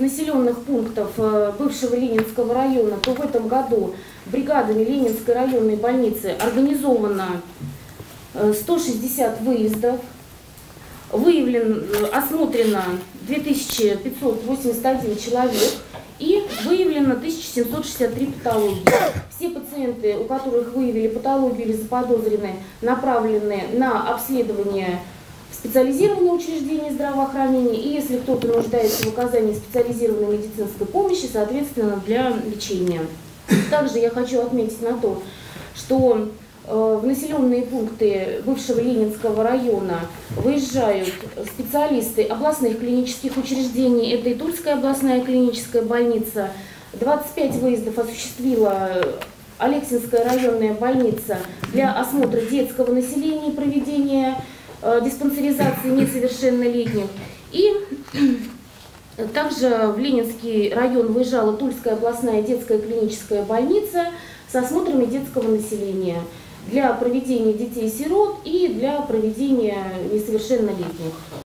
населенных пунктов бывшего Ленинского района, то в этом году бригадами Ленинской районной больницы организовано 160 выездов, осмотрено 2581 человек и выявлено 1763 патологии. Все пациенты, у которых выявили патологию или заподозрены, направлены на обследование в специализированные учреждения здравоохранения, и если кто-то нуждается в оказании специализированной медицинской помощи, соответственно, для лечения. Также я хочу отметить на то, что в населенные пункты бывшего Ленинского района выезжают специалисты областных клинических учреждений. Это и Тульская областная клиническая больница. 25 выездов осуществила Алексинская районная больница для осмотра детского населения и проведения диспансеризации несовершеннолетних. И также в Ленинский район выезжала Тульская областная детская клиническая больница с осмотрами детского населения для проведения детей-сирот и для проведения несовершеннолетних.